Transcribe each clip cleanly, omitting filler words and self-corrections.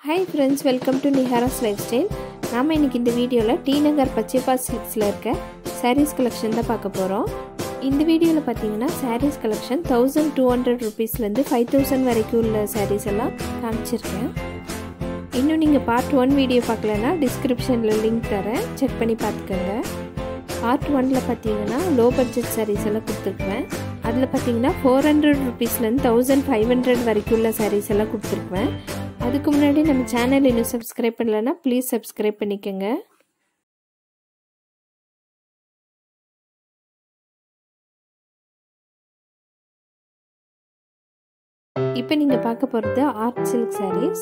Hi friends, welcome to Nehara's lifestyle. நாம இன்னைக்கு இந்த வீடியோல டி நகர் பச்சையப்பா சில்க்ஸ்ல இருக்க sarees collection தான் பார்க்க போறோம். இந்த வீடியோல பாத்தீங்கன்னா sarees collection 1200 rupeesல இருந்து 5000 வரைக்கும் உள்ள sarees எல்லாம் காமிச்சிருக்கேன். இன்னும் நீங்க part 1 வீடியோ பார்க்கலனா descriptionல லிங்க் தரேன், செக் பண்ணி பாத்துக்கங்க. part 1ல பாத்தீங்கன்னா low budget sarees எல்லாம் கொடுத்திருக்கேன். அதுல பாத்தீங்கன்னா 400 rupeesல இருந்து 1500 வரைக்கும் உள்ள sarees எல்லாம் கொடுத்திருக்கேன். அதுக்கு முன்னாடி நம்ம சேனல் இன்னும் சப்ஸ்கிரைப் பண்ணலனா ப்ளீஸ் சப்ஸ்கிரைப் பண்ணிக்கங்க. இப்போ நீங்க பார்க்க போறது ஆர்ட் சில்க் sarees.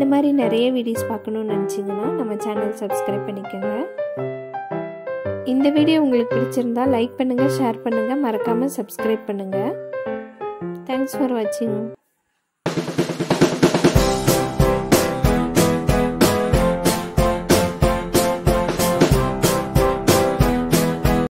மாதிரி நிறைய வீடியோஸ் பார்க்கணும்னு நினச்சிங்கன்னா நம்ம சேனல் சப்ஸ்கிரைப் பண்ணிக்கோங்க. இந்த வீடியோ உங்களுக்கு பிடிச்சிருந்தா லைக் பண்ணுங்கள், ஷேர் பண்ணுங்கள், மறக்காமல் சப்ஸ்கிரைப் பண்ணுங்கள். தேங்க்ஸ் ஃபார் வாட்சிங்.